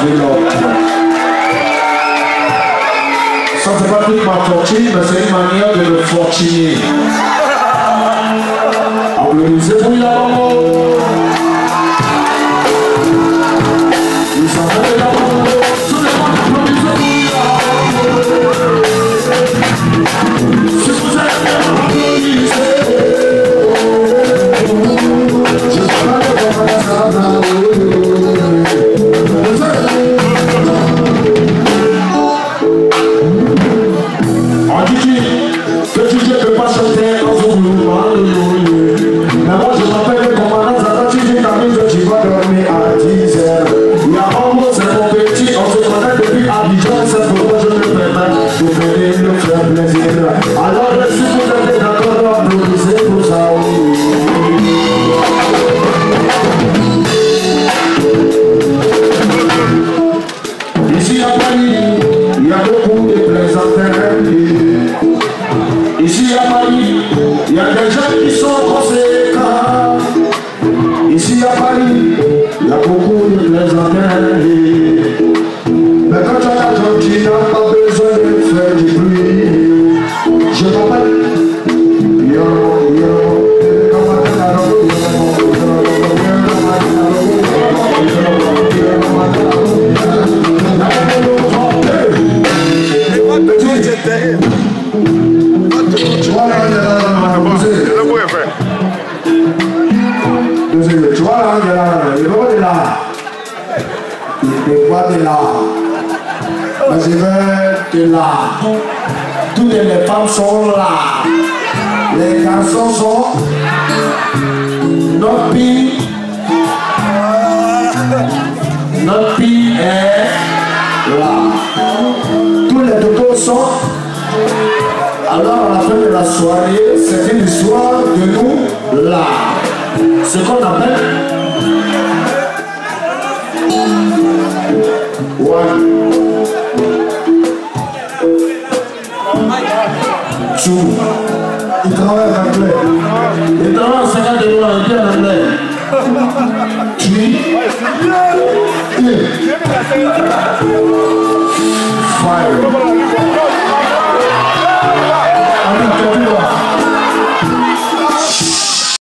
de l'autre. Ça, c'est pas toute ma fortune, mais c'est une manière de me fortuner. Applaudissez pour la maman. Ils s'en vont de la maman. Tout le monde applaudissez pour la maman. Si vous êtes bien, applaudissez. Je parle de la maman. On dit que tu ne peux pas chanter dans un mouvement. Mais moi je m'appelle le commandant Zata, tu dis ta mise, tu vas dormir à 10h. Il y a un mot, c'est mon petit, on se connaît depuis Abidjan, c'est pourquoi je me permets de venir nous faire plaisir. Alors si vous êtes d'accord, applaudissez pour ça. Ici à Paris, il y a beaucoup de plaisantins. Ici à Paris, il y a des gens qui sont conséquents. Ici à Paris, il y a beaucoup de plaisantins. Mais quand tu as l'argent, tu n'as pas besoin de faire du bruit. Je m'appelle tu vois là, il est là. Il est pas de là. Mais je vais de là. Toutes les femmes sont là. Les garçons sont notre pays. Notre pays est là. Tous les totos sont. Alors à la fin de la soirée, c'est une histoire de nous là. Ce qu'on appelle one, two. Il travaille en anglais. Il travaille en 50 € en anglais. Three, five.